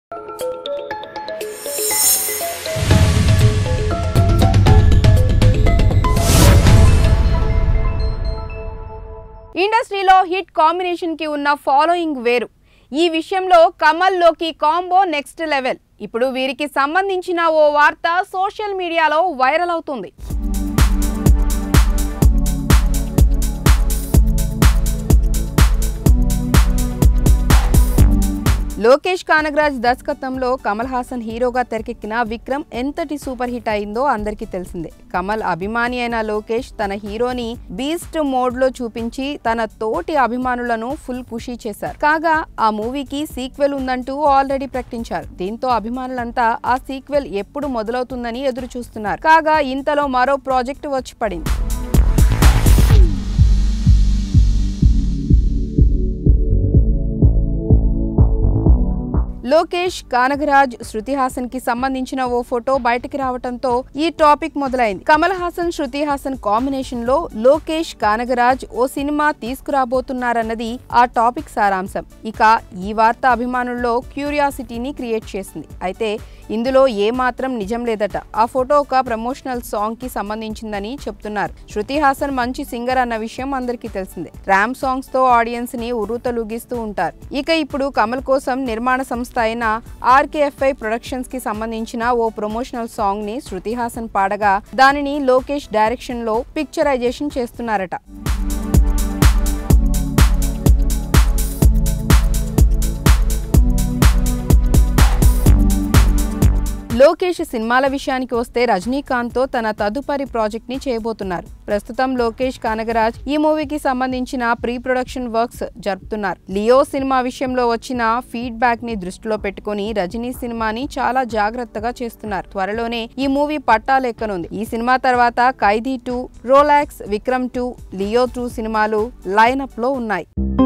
ఇండస్ట్రీలో hit combination కి ఉన్న ఫాలోయింగ్ వేరు. ఈ విషయంలో కమల్ లోకి కాంబో నెక్స్ట్ లెవెల్. ఇప్పుడు వీరికి సంబంధించిన ఓ వార్త సోషల్ మీడియాలో వైరల్ అవుతుంది. లోకేష్ కానగరాజ్ దర్శకత్వంలో కమల్ హాసన్ హీరోగా తెరకెక్కిన విక్రమ్ ఎంతటి సూపర్ హిట్ అయిందో అందరికీ తెలిసిందే. కమల్ అభిమాని అయిన లోకేష్ తన హీరోని బీస్ట్ మోడ్ లో చూపించి తన తోటి అభిమానులను ఫుల్ ఖుషీ చేశారు. కాగా ఆ మూవీకి సీక్వెల్ ఉందంటూ ఆల్రెడీ ప్రకటించారు. దీంతో అభిమానులంతా ఆ సీక్వెల్ ఎప్పుడు మొదలవుతుందని ఎదురు చూస్తున్నారు. కాగా ఇంతలో మరో ప్రాజెక్టు వచ్చి పడింది. లోకేష్ కానగరాజ్ శృతి హాసన్ కి సంబంధించిన ఓ ఫోటో బయటకి రావడంతో ఈ టాపిక్ మొదలైంది. కమల్ హాసన్ శృతి హాసన్ కాంబినేషన్ లో లోకేష్ కానగరాజ్ ఓ సినిమా తీసుకురాబోతున్నారన్నది ఆ టాపిక్ సారాంశం. ఇక ఈ వార్త అభిమానుల్లో క్యూరియాసిటీని క్రియేట్ చేసింది. అయితే ఇందులో ఏమాత్రం నిజం లేదట. ఆ ఫోటో ఒక ప్రమోషనల్ సాంగ్ కి సంబంధించిందని చెప్తున్నారు. శృతి హాసన్ మంచి సింగర్ అన్న విషయం అందరికీ తెలిసిందే. ర్యామ్ సాంగ్స్ తో ఆడియన్స్ ని ఉర్రూతలూగిస్తూ ఉంటారు. ఇక ఇప్పుడు కమల్ కోసం నిర్మాణ సంస్థ అయిన RKFI ప్రొడక్షన్స్ కి సంబంధించిన ఓ ప్రమోషనల్ సాంగ్ ని శృతి హాసన్ పాడగా దానిని లోకేష్ డైరెక్షన్ లో పిక్చరైజేషన్ చేస్తున్నారట. లోకేష్ సినిమాల విషయానికి వస్తే రజనీకాంత్ తో తన తదుపరి ప్రాజెక్ట్ ని చేయబోతున్నారు. ప్రస్తుతం లోకేష్ కానగరాజ్ ఈ మూవీకి సంబంధించిన ప్రీ ప్రొడక్షన్ వర్క్స్ జరుపుతున్నారు. లియో సినిమా విషయంలో వచ్చిన ఫీడ్బ్యాక్ ని దృష్టిలో పెట్టుకుని రజనీ సినిమాని చాలా జాగ్రత్తగా చేస్తున్నారు. త్వరలోనే ఈ మూవీ పట్టాలెక్కనుంది. ఈ సినిమా తర్వాత ఖైదీ 2, రోలాక్స్, విక్రమ్ 2, లియో 2 సినిమాలు లైనప్ లో ఉన్నాయి.